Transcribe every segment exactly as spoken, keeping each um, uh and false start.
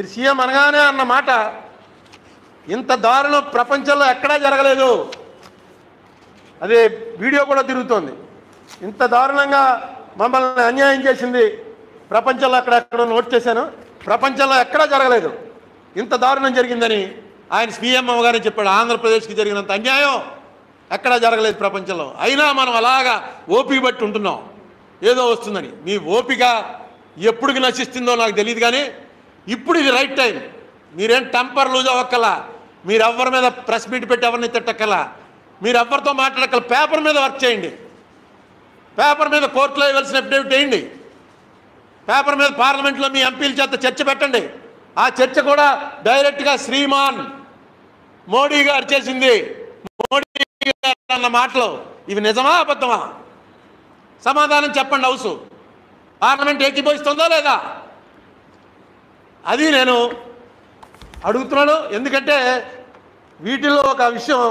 మీరు సీఎం అనగానే అన్న మాట ఇంత దారుణం ప్రపంచంలో ఎక్కడా జరగలేదు. అదే వీడియో కూడా తిరుగుతోంది. ఇంత దారుణంగా మమ్మల్ని అన్యాయం చేసింది ప్రపంచంలో అక్కడెక్కడ నోట్ చేశాను, ప్రపంచంలో ఎక్కడా జరగలేదు, ఇంత దారుణం జరిగిందని ఆయన సీఎం గారే చెప్పాడు. ఆంధ్రప్రదేశ్కి జరిగినంత అన్యాయం ఎక్కడా జరగలేదు ప్రపంచంలో. అయినా మనం అలాగా ఓపిక బట్టి ఉంటున్నాం ఏదో వస్తుందని. మీ ఓపిక ఎప్పుడుకి నశిస్తుందో నాకు తెలియదు, కానీ ఇప్పుడు ఇది రైట్ టైం. మీరేం టెంపర్ లూజ్ అవ్వక్కలా, మీరు ఎవరి మీద ప్రెస్ మీట్ పెట్టి ఎవరిని తిట్టక్కలా, మీరు ఎవరితో మాట్లాడక్కల, పేపర్ మీద వర్క్ చేయండి, పేపర్ మీద కోర్టులో ఇవ్వాల్సిన అఫిడవిట్ వేయండి, పేపర్ మీద పార్లమెంట్లో మీ ఎంపీల చేత చర్చ పెట్టండి. ఆ చర్చ కూడా డైరెక్ట్గా శ్రీమాన్ మోడీ గారు చేసింది, మోడీ గారు అన్న మాటలు ఇవి నిజమా అబద్ధమా సమాధానం చెప్పండి. హౌస్ పార్లమెంట్ ఏకీభవిస్తుందో లేదా అది నేను అడుగుతున్నాను. ఎందుకంటే వీటిల్లో ఒక విషయం,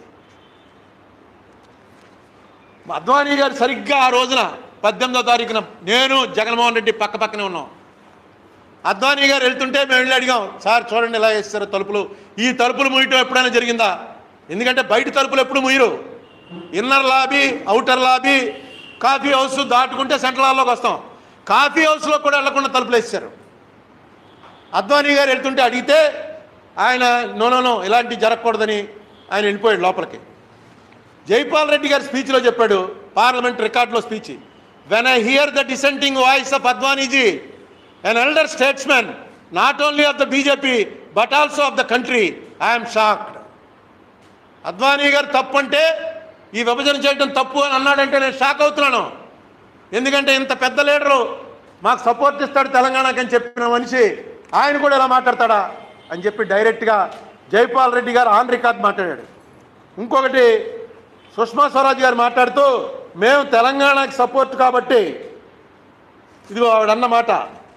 అద్వానీ గారు సరిగ్గా ఆ రోజున పద్దెనిమిదో తారీఖున నేను జగన్మోహన్ రెడ్డి పక్క పక్కనే ఉన్నాం. అద్వానీ గారు వెళ్తుంటే మేము వెళ్ళి అడిగాం, సార్ చూడండి ఇలా వేస్తారు తలుపులు, ఈ తలుపులు మూయటం ఎప్పుడైనా జరిగిందా? ఎందుకంటే బయట తలుపులు ఎప్పుడు మూయరు, inner lobby outer lobby coffee house దాటుకుంటే సెంట్రల్ హాల్లోకి వస్తాం, కాఫీ హౌస్లో కూడా వెళ్లకుండా తలుపులు వేస్తారు. అద్వానీ గారు వెళ్తుంటే అడిగితే ఆయన నో నో నో ఇలాంటివి జరగకూడదని ఆయన వెళ్ళిపోయాడు లోపలికి. జైపాల్ రెడ్డి గారు స్పీచ్లో చెప్పాడు, పార్లమెంట్ రికార్డులో speech, when I hear the dissenting voice of Advaniji, an elder statesman not only of the B J P but also of the country, I am shocked. Advani గారు తప్పు అంటే ఈ విభజన చేయడం తప్పు అని అన్నాడంటే నేను షాక్ అవుతున్నాను. ఎందుకంటే ఇంత పెద్ద లీడరు మాకు సపోర్ట్ ఇస్తాడు తెలంగాణకి అని చెప్పిన మనిషి ఆయన కూడా ఇలా మాట్లాడతాడా అని చెప్పి డైరెక్ట్గా జైపాల్ రెడ్డి గారు ఆన్ రికార్డ్ మాట్లాడాడు. ఇంకొకటి సుష్మా స్వరాజ్ గారు మాట్లాడుతూ మేము తెలంగాణకి సపోర్ట్ కాబట్టి ఇదిగో ఆవిడన్న మాట,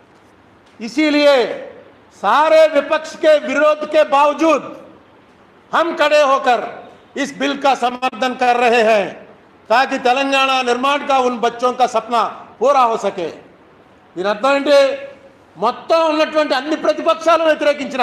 इसीलिए सारे विपक्ष के विरोध के बावजूद हम खड़े होकर इस बिल का समर्थन कर रहे हैं ताकि तेलंगाना निर्माण का उन बच्चों का सपना पूरा हो सके. దీని అర్థం ఏంటి? మొత్తం ఉన్నటువంటి అన్ని ప్రతిపక్షాలు వ్యతిరేకించిన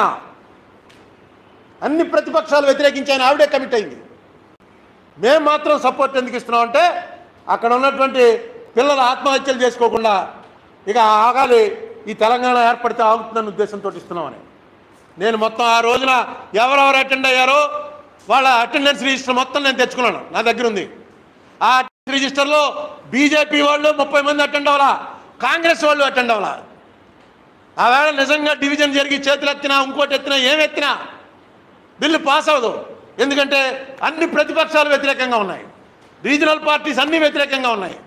అన్ని ప్రతిపక్షాలు వ్యతిరేకించిన ఆవిడే కమిట్ అయింది. మేము మాత్రం సపోర్ట్ ఎందుకు ఇస్తున్నాం అంటే అక్కడ ఉన్నటువంటి పిల్లలు ఆత్మహత్యలు చేసుకోకుండా ఇక ఆగాలి, ఈ తెలంగాణ ఏర్పడితే ఆగుతుందన్న ఉద్దేశంతో ఇస్తున్నామని. నేను మొత్తం ఆ రోజున ఎవరెవరు అటెండ్ అయ్యారో వాళ్ళ అటెండెన్స్ రిజిస్టర్ మొత్తం నేను తెచ్చుకున్నాను, నా దగ్గర ఉంది. ఆ అటెండెన్స్ రిజిస్టర్లో బీజేపీ వాళ్ళు ముప్పై మంది అటెండ్ అవ్వాలా, కాంగ్రెస్ వాళ్ళు అటెండ్ అవ్వాలా. ఆవేళ నిజంగా డివిజన్ జరిగి చేతులు ఎత్తినా ఇంకోటి ఎత్తినా ఏం ఎత్తినా బిల్లు పాస్ అవ్వదు. ఎందుకంటే అన్ని ప్రతిపక్షాలు వ్యతిరేకంగా ఉన్నాయి, రీజనల్ పార్టీస్ అన్నీ వ్యతిరేకంగా ఉన్నాయి.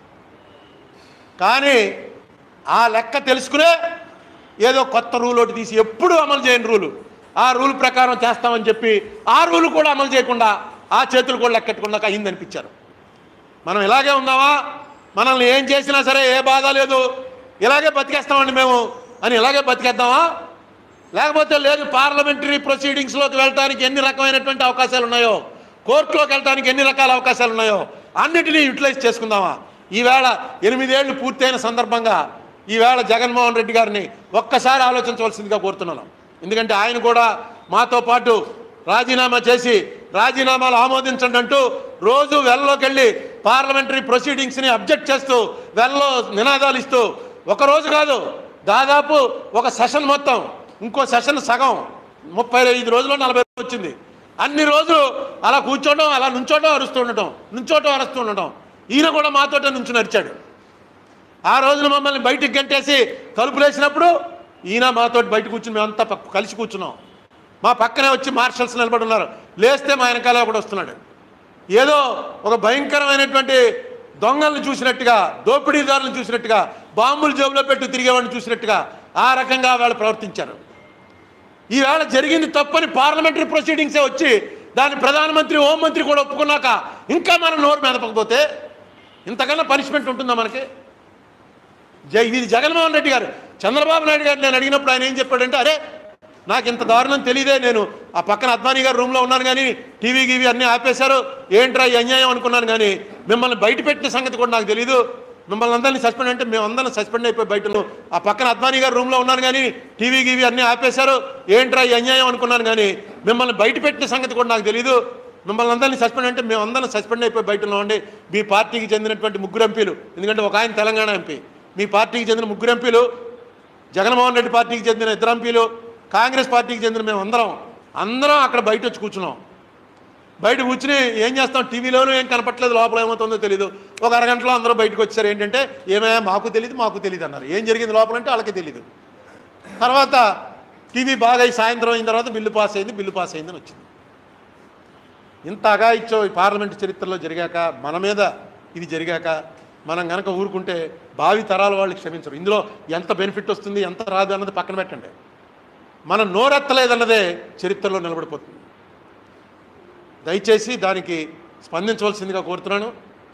కానీ ఆ లెక్క తెలుసుకునే ఏదో కొత్త రూల్ ఒకటి తీసి ఎప్పుడు అమలు చేయని రూలు, ఆ రూల్ ప్రకారం చేస్తామని చెప్పి ఆ రూలు కూడా అమలు చేయకుండా ఆ చేతులు కూడా లెక్కెట్టకుండా అయిందనిపించారు. మనం ఇలాగే ఉందామా, మనల్ని ఏం చేసినా సరే ఏ బాధ లేదు, ఇలాగే బతికేస్తామండి మేము అని ఇలాగే బతికేద్దామా? లేకపోతే లేదు పార్లమెంటరీ ప్రొసీడింగ్స్లోకి వెళ్ళడానికి ఎన్ని రకమైనటువంటి అవకాశాలు ఉన్నాయో, కోర్టులోకి వెళ్ళడానికి ఎన్ని రకాల అవకాశాలు ఉన్నాయో అన్నిటినీ యూటిలైజ్ చేసుకుందామా? ఈవేళ ఎనిమిదేళ్లు పూర్తయిన సందర్భంగా ఈవేళ జగన్మోహన్ రెడ్డి గారిని ఒక్కసారి ఆలోచించవలసిందిగా కోరుతున్నాను. ఎందుకంటే ఆయన కూడా మాతో పాటు రాజీనామా చేసి రాజీనామాలు ఆమోదించండి అంటూ రోజు వెల్లోకి వెళ్ళి పార్లమెంటరీ ప్రొసీడింగ్స్ని అబ్జెక్ట్ చేస్తూ వెల్లో నినాదాలు ఇస్తూ ఒకరోజు కాదు దాదాపు ఒక సెషన్ మొత్తం, ఇంకో సెషన్ సగం ముప్పై ఐదు రోజులు నలభై రోజులు వచ్చింది. అన్ని రోజులు అలా కూర్చోవడం, అలా నుంచోవడం, అరుస్తూ ఉండటం, నుంచోవటం అరుస్తూ ఉండటం. ఈయన కూడా మాతోటే నుంచి నడిచాడు. ఆ రోజున మమ్మల్ని బయటికి గంటేసి తలుపులు వేసినప్పుడు ఈయన మాతో బయట కూర్చుని మేమంతా కలిసి కూర్చున్నాం. మా పక్కనే వచ్చి మార్షల్స్ నిలబడి ఉన్నారు, లేస్తే మా వెనకాల ఒకటి వస్తున్నాడు. ఏదో ఒక భయంకరమైనటువంటి దొంగలను చూసినట్టుగా, దోపిడీదారులను చూసినట్టుగా, బాంబులు జేబులో పెట్టి తిరిగేవాడిని చూసినట్టుగా ఆ రకంగా వాళ్ళు ప్రవర్తించారు. ఈవేళ జరిగింది తప్పని పార్లమెంటరీ ప్రొసీడింగ్సే వచ్చి దాన్ని ప్రధానమంత్రి హోంమంత్రి కూడా ఒప్పుకున్నాక ఇంకా మనం నోరు మెదపకపోతే ఇంతకన్నా పనిష్మెంట్ ఉంటుందా మనకి? ఇది జగన్మోహన్ రెడ్డి గారు. చంద్రబాబు నాయుడు గారు నేను అడిగినప్పుడు ఆయన ఏం చెప్పాడంటే, అరే నాకు ఇంత దారుణం తెలియదే, నేను ఆ పక్కన అద్వానీ గారు రూమ్లో ఉన్నాను కానీ టీవీ గీవీ అన్నీ ఆపేశారు, ఏంట్రా ఈ అన్యాయం అనుకున్నాను, కానీ మిమ్మల్ని బయట పెట్టిన సంగతి కూడా నాకు తెలీదు, మిమ్మల్ని అందరినీ సస్పెండ్ అంటే మేము అందరం సస్పెండ్ అయిపోయి బయటలో ఆ పక్కన అద్వానీ గారు రూమ్లో ఉన్నాను కానీ టీవీ గీవీ అన్నీ ఆపేశారు. ఏంట్రా ఈ అన్యాయం అనుకున్నాను కానీ మిమ్మల్ని బయట పెట్టిన సంగతి కూడా నాకు తెలియదు. మిమ్మల్ని అందరినీ సస్పెండ్ అంటే మేము అందరం సస్పెండ్ అయిపోయి బయటలో ఉండి మీ పార్టీకి చెందినటువంటి ముగ్గురు ఎంపీలు, ఎందుకంటే ఒక ఆయన తెలంగాణ ఎంపీ, మీ పార్టీకి చెందిన ముగ్గురు ఎంపీలు, జగన్మోహన్ రెడ్డి పార్టీకి చెందిన ఇద్దరు ఎంపీలు, కాంగ్రెస్ పార్టీకి చెందిన మేము అందరం అందరం అక్కడ బయట వచ్చి కూర్చున్నాం. బయట కూర్చుని ఏం చేస్తాం, టీవీలోనూ ఏం కనపట్లేదు, లోపల ఏమవుతుందో తెలియదు. ఒక అరగంటలో అందరూ బయటకు వచ్చారు. ఏంటంటే ఏమయ్యా మాకు తెలియదు మాకు తెలియదు అన్నారు. ఏం జరిగింది లోపలంటే వాళ్ళకి తెలియదు. తర్వాత టీవీ బాగా అయి సాయంత్రం అయిన తర్వాత బిల్లు పాస్ అయింది, బిల్లు పాస్ అయిందని వచ్చింది. ఇంత అగాయిచ్చో ఈ పార్లమెంటు చరిత్రలో జరిగాక, మన మీద ఇది జరిగాక మనం కనుక ఊరుకుంటే భావి తరాల వాళ్ళు క్షమించరు. ఇందులో ఎంత బెనిఫిట్ వస్తుంది ఎంత రాదు అన్నది పక్కన పెట్టండి. మనం నోరెత్తలేదన్నదే చరిత్రలో నిలబడిపోతుంది. దయచేసి దానికి స్పందించవలసిందిగా కోరుతున్నాను.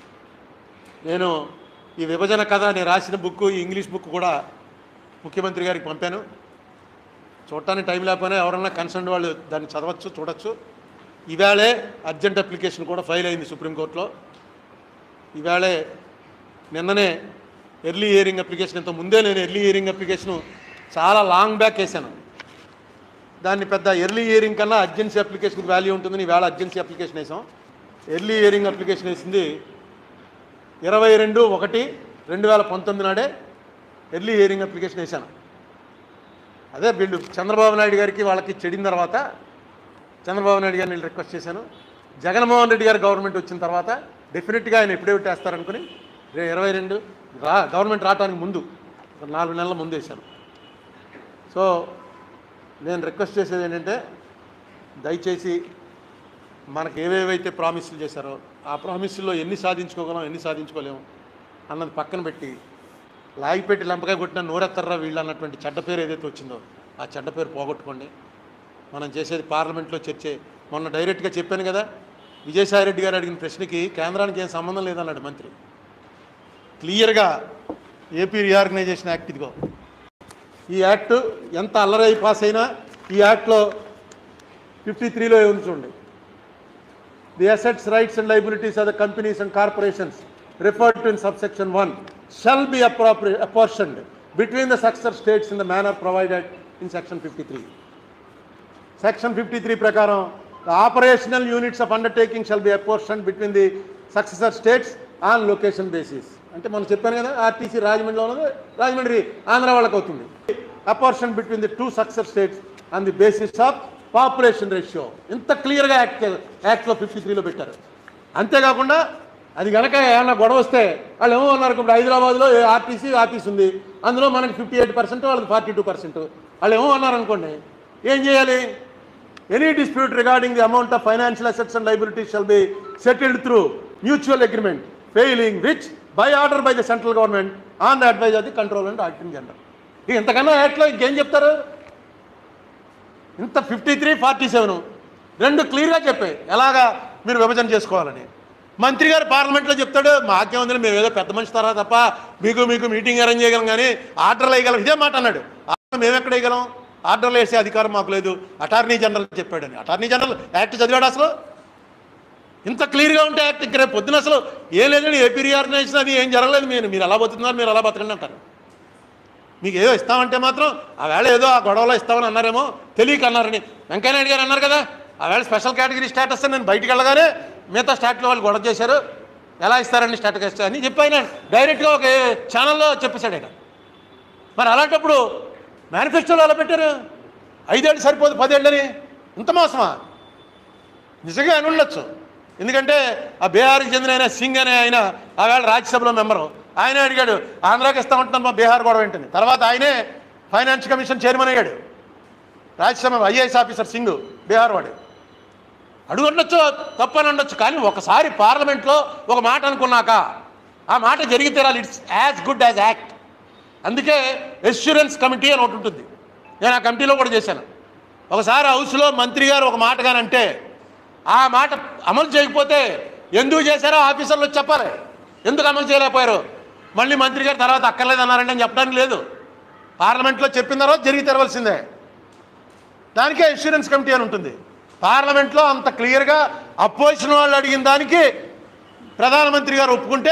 నేను ఈ విభజన కథ నేను రాసిన బుక్, ఈ ఇంగ్లీష్ బుక్ కూడా ముఖ్యమంత్రి గారికి పంపాను. చూడటానికి టైం లేకపోయినా ఎవరన్నా కన్సర్న్ వాళ్ళు దాన్ని చదవచ్చు, చూడొచ్చు. ఈవేళే అర్జెంట్ అప్లికేషన్ కూడా ఫైల్ అయింది సుప్రీంకోర్టులో. ఈవేళే నిన్ననే ఎర్లీ హియరింగ్ అప్లికేషన్, ఇంత ముందే నేను ఎర్లీ హియరింగ్ అప్లికేషను చాలా లాంగ్ బ్యాక్ వేసాను. దాన్ని పెద్ద ఎర్లీ హియరింగ్ కన్నా అర్జెన్సీ అప్లికేషన్కి వాల్యూ ఉంటుందని ఈవేళ అర్జెన్సీ అప్లికేషన్ వేసాం. ఎర్లీ హియరింగ్ అప్లికేషన్ వేసింది ఇరవై రెండు ఒకటి రెండు వేల పంతొమ్మిది నాడే ఎర్లీ హియరింగ్ అప్లికేషన్ వేసాను. అదే వీళ్ళు చంద్రబాబు నాయుడు గారికి వాళ్ళకి చెడిన తర్వాత చంద్రబాబు నాయుడు గారిని నేను రిక్వెస్ట్ చేశాను. జగన్మోహన్ రెడ్డి గారు గవర్నమెంట్ వచ్చిన తర్వాత డెఫినెట్గా ఆయన ఎప్పుడేవిట్ వేస్తారనుకుని ఇరవై రెండు రా గవర్నమెంట్ రావడానికి ముందు నాలుగు నెలల ముందు వేశాను. సో నేను రిక్వెస్ట్ చేసేది ఏంటంటే దయచేసి మనకు ఏవేవైతే ప్రామిస్లు చేశారో ఆ ప్రామిస్లో ఎన్ని సాధించుకోగలం ఎన్ని సాధించుకోలేము అన్నది పక్కన పెట్టి లాగిపెట్టి లంపకాయ కొట్టిన నోరెత్తర్రా వీళ్ళు అన్నటువంటి చెడ్డ పేరు ఏదైతే వచ్చిందో ఆ చెడ్డ పేరు పోగొట్టుకోండి. మనం చేసేది పార్లమెంట్లో చర్చే. మొన్న డైరెక్ట్గా చెప్పాను కదా, విజయసాయిరెడ్డి గారు అడిగిన ప్రశ్నకి కేంద్రానికి ఏం సంబంధం లేదన్నాడు మంత్రి. క్లియర్గా ఏపీ రీఆర్గనైజేషన్ యాక్ట్ ఇదిగో, ఈ యాక్ట్ ఎంత అల్లరై పాస్ అయినా ఈ యాక్ట్లో ఫిఫ్టీ త్రీలో ఏముంది చూడండి. The assets rights and liabilities of the companies and corporations referred to in subsection one shall be appropri apportioned between the successor states in the manner provided in section fifty three. Section fifty three ప్రకారం the operational units of undertaking shall be apportioned between the successor states on location basis. అంటే మనం చెప్పాను కదా, RTC రాజమండ్రిలో ఉన్నది రాజమండ్రి ఆంధ్ర వాళ్ళకి అవుతుంది. Apportion between the two successor states on the basis of population ratio. ఇంత క్లియర్గా యాక్ట్ యాక్ట్లో ఫిఫ్టీ త్రీలో పెట్టారు. అంతేకాకుండా అది కనుక ఏమన్నా గొడవ వస్తే వాళ్ళు ఏమో ఉన్నారు, ఇప్పుడు హైదరాబాద్లో ఆర్టీసీ ఆఫీస్ ఉంది, అందులో మనకి ఫిఫ్టీ ఎయిట్ పర్సెంట్ వాళ్ళకి ఫార్టీ టూ పర్సెంట్ వాళ్ళు ఏమో అన్నారు అనుకోండి, ఏం చేయాలి? Any dispute regarding the amount of financial assets and liabilities shall be settled through mutual agreement failing which by order by the central government on the advice of the control and auditing general. ఇక ఇంతకన్నా యాక్ట్లో ఇంకేం చెప్తారు? ఇంత fifty three forty seven రెండు క్లియర్గా చెప్పాయి ఎలాగా మీరు విభజన చేసుకోవాలని. మంత్రి గారు పార్లమెంట్లో చెప్తాడు, మాకేముంది మేము ఏదో పెద్ద మనిషి తరా తప్ప మీకు మీకు మీటింగ్ అరేంజ్ చేయగలం కానీ ఆర్డర్లు వేయగలం. ఇదే మాట అన్నాడు. మేము ఎక్కడ వేయగలం? ఆర్డర్లు వేసే అధికారం మాకు లేదు, అటార్నీ జనరల్ చెప్పాడని. అటార్నీ జనరల్ యాక్ట్ చదివాడు అసలు? ఇంత క్లియర్గా ఉంటే యాక్ట్ ఇక్కడ పొద్దున అసలు ఏం లేదండి, ఏపీ రీఆర్గనైజేషన్ అది ఏం జరగలేదు, మీరు మీరు ఎలా బతుకుతున్నారు, మీరు ఎలా బతకండి అంటారు. మీకు ఏదో ఇస్తామంటే మాత్రం ఆ వేళ ఏదో ఆ గొడవలో ఇస్తామని అన్నారేమో, తెలియక అన్నారని వెంకయ్యనాయుడు గారు అన్నారు కదా, ఆ వేళ స్పెషల్ కేటగిరీ స్టేటస్ నేను బయటికి వెళ్ళగానే మిగతా స్టాట్లో వాళ్ళు గొడవ చేశారు, ఎలా ఇస్తారండి స్టాటస్ అని చెప్పి ఆయన డైరెక్ట్గా ఒక ఛానల్లో చెప్పేశాడు ఆయన. మరి అలాంటప్పుడు మేనిఫెస్టోలో ఎలా పెట్టారు? ఐదేళ్ళు సరిపోదు పదేళ్ళని, ఇంత మోసమా? నిజంగా అని ఉండొచ్చు. ఎందుకంటే ఆ బీహార్కి చెందిన ఆయన సింగ్ అనే ఆయన ఆవేళ రాజ్యసభలో మెంబరు, ఆయన అడిగాడు ఆంధ్రాకి ఇస్తామంటున్నాను మా బీహార్ గొడవ ఏంటని. తర్వాత ఆయనే ఫైనాన్స్ కమిషన్ చైర్మన్ అయ్యాడు, రాజ్యసభ ఐఏఎస్ ఆఫీసర్ సింగ్ బీహార్ వాడు. అడుగు ఉండొచ్చు, తప్పని ఉండొచ్చు, కానీ ఒకసారి పార్లమెంట్లో ఒక మాట అనుకున్నాక ఆ మాట జరిగి తీరాలి. It's as good as act. అందుకే ఎష్యూరెన్స్ కమిటీ అని ఒకటి ఉంటుంది, నేను ఆ కమిటీలో కూడా చేశాను. ఒకసారి హౌస్లో మంత్రి గారు ఒక మాట కానంటే ఆ మాట అమలు చేయకపోతే ఎందుకు చేశారో ఆఫీసర్లు వచ్చి చెప్పాలి, ఎందుకు అమలు చేయలేకపోయారు. మళ్ళీ మంత్రి గారు తర్వాత అక్కర్లేదు అన్నారంటే అని చెప్పడానికి లేదు. పార్లమెంట్లో చెప్పిన తర్వాత జరిగి తెరవలసిందే. దానికే ఇన్సూరెన్స్ కమిటీ అని ఉంటుంది. పార్లమెంట్లో అంత క్లియర్గా అపోజిషన్ వాళ్ళు అడిగిన దానికి ప్రధానమంత్రి గారు ఒప్పుకుంటే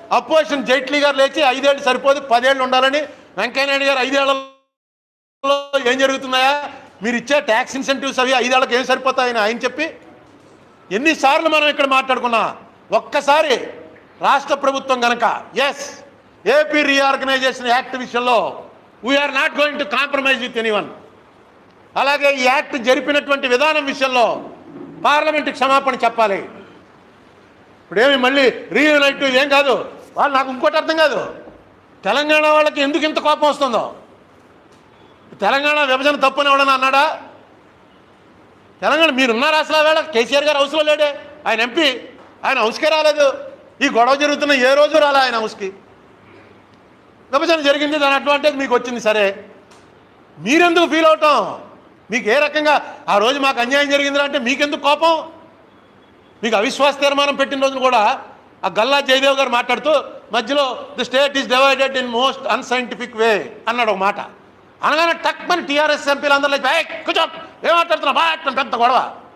అపోజిషన్ జైట్లీ గారు లేచి ఐదేళ్ళు సరిపోదు పదేళ్ళు ఉండాలని, వెంకయ్యనాయుడు గారు ఐదేళ్లలో ఏం జరుగుతున్నాయా, మీరు ఇచ్చే ట్యాక్స్ ఇన్సెంటివ్స్ అవి ఐదేళ్లకు ఏం సరిపోతాయని ఆయన చెప్పి ఎన్నిసార్లు మనం ఇక్కడ మాట్లాడుకున్నా. ఒక్కసారి రాష్ట్ర ప్రభుత్వం కనుక ఎస్ ఏపీ రీఆర్గనైజేషన్ యాక్ట్ విషయంలో we're not going to compromise with anyone, అలాగే ఈ యాక్ట్ జరిపినటువంటి విధానం విషయంలో పార్లమెంటు క్షమాపణ చెప్పాలి. ఇప్పుడేమి మళ్ళీ రీయూనైట్ ఏం కాదు. వాళ్ళు నాకు ఇంకోటి అర్థం కాదు, తెలంగాణ వాళ్ళకి ఎందుకు ఇంత కోపం వస్తుందో. తెలంగాణ విభజన తప్పని ఎవడన్నా అన్నాడా? తెలంగాణ మీరున్నారు అసలు వేళ కేసీఆర్ గారు హౌస్లో లేడే, ఆయన ఎంపీ, ఆయన హౌస్కే రాలేదు. ఈ గొడవ జరుగుతున్న ఏ రోజు రాలే ఆయన హౌస్కి. విభజన జరిగింది, దాని అడ్వాంటేజ్ మీకు వచ్చింది, సరే మీరెందుకు ఫీల్ అవటం? మీకు ఏ రకంగా ఆ రోజు మాకు అన్యాయం జరిగింది అంటే మీకెందుకు కోపం? మీకు అవిశ్వాస తీర్మానం పెట్టిన రోజున కూడా ఆ గల్లా జయదేవ్ గారు మాట్లాడుతూ మధ్యలో the state is divided in most unscientific way అన్నాడు ఒక మాట. అనగానే టక్ మని టీఆర్ఎస్ ఎంపీలు అందరూ కూర్చో ఏం మాట్లాడుతున్నా బా పెద్ద గొడవ.